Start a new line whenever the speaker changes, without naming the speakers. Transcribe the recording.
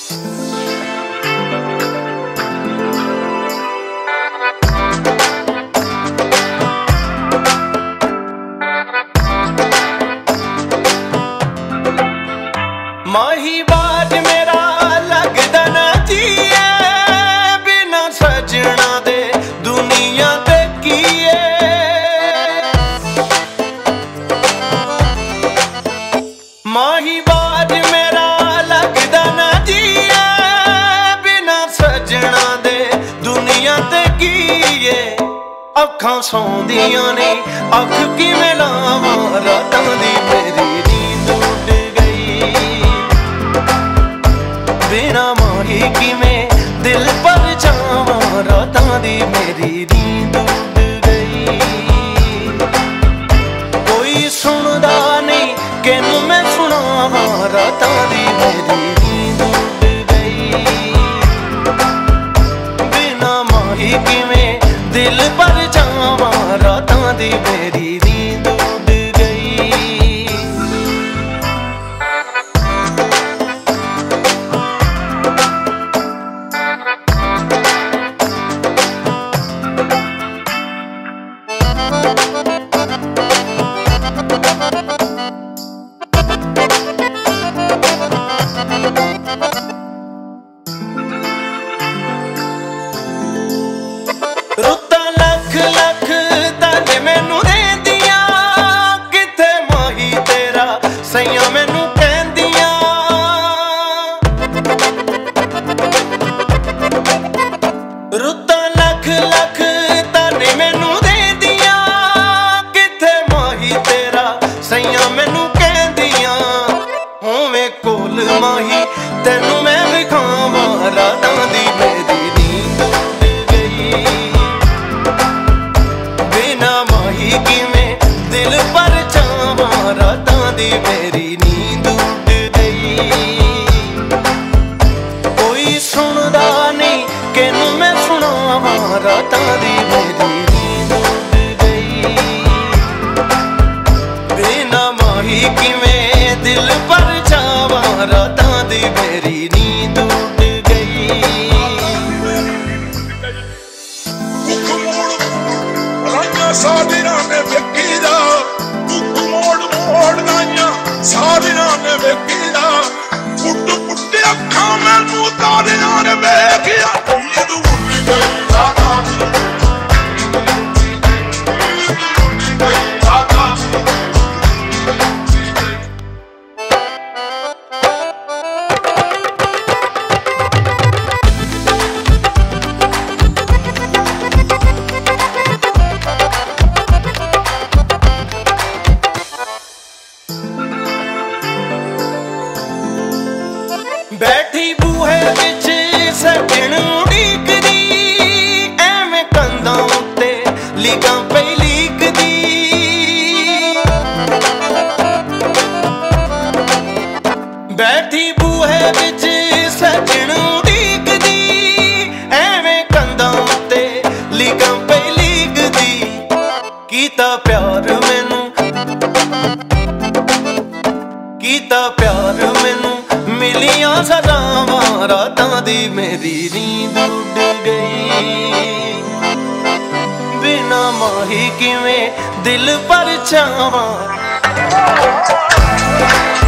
माही बाज मेरा लगदा ना जीए, बिना सजना दे दुनिया ते कीए। माही बाज मेरा लगदा ना जीए, बिना सजना दे दुनिया ते कीए। अखां सौंदियां ने अख किवें लावां, रातां दी मेरी नींद उड़ गई। बिना माही किवें दिल पर जावां, रातां दी मेरी नींद उड़ गई। कोई सुनदा नहीं किनू मैं सुनावां, रातां दी मेरी नींद उड़ गई। बिना माही किवें दिल पर जावां, रातां दी मेरी नींद उड़ गई। रुत्तां लख लख तन मैनू देंदियां, किथे माही तेरा सैयां मैनू कहंदियां। रुत्तां लख लख तन मैनू देंदियां, किथे माही तेरा सैयां मैनू कहंदियां। होवें कोल माही तैनू मैं विखावां, रातां दी मेरी नींद उड़ गई। बिना माही किवें दिल पर जावां, रातां दी मेरी नींद उड़ गई। कोई सुनदा नहीं किनू मैं सुनावां, रातां दी मेरी नींद उड़ गई। बिना माही किवें दिल पर जावां, रातां दी मेरी नींद उड़ गई।
सादिना ने वेखीदा दुख मोड़ मोड़ नाइया, सादिना ने वेखीदा पुट पुट अखां मैनू तारिया ने वेखिया। नींद उड़ गई रातां दी, नींद उड़ गई रातां दी।
बैठी बूहे विच सजण उड़ीकदी, एवें कंधां उत्ते लिखां पई लीकदी। बैठी बूहे विच सजण उड़ीकदी, एवें कंधां उत्ते लिखां पई लीकदी। कीता प्यार मैनू, कीता प्यार मैनू मिलियां सजावां, रातां दी मेरी नींद उड़ गई। बिना माही किवें दिल पर जावां।